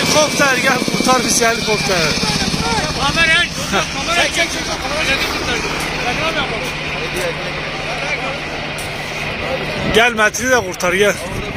Helikopter gel kurtar bizi helikopter. Çek. Gel Metin'i de kurtar gel.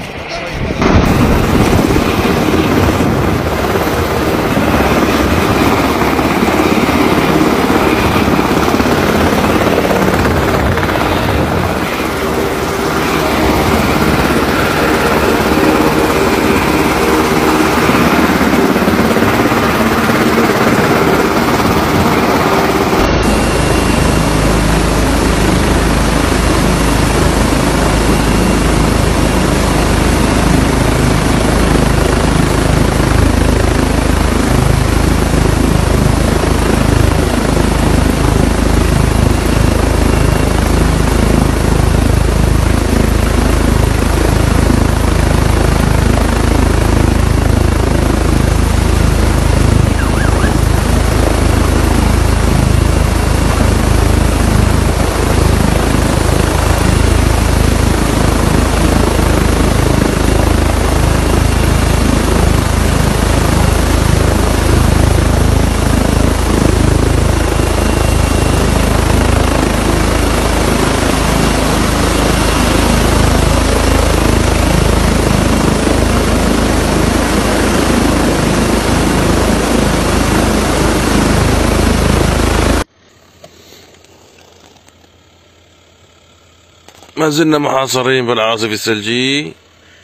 ما زلنا محاصرين بالعاصفة الثلجية.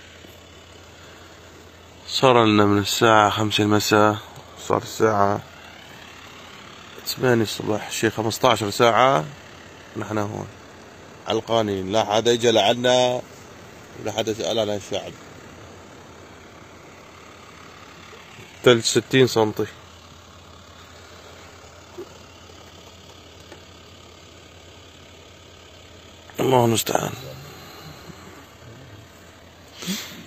صار لنا من الساعة 5 المساء، صار الساعة 8 الصباح، شي 15 ساعة نحن هون علقانين، لا حدا اجى لعنا ولا حدا سأل عن الشعب. ثلج 60 سنتي. الله المستعان.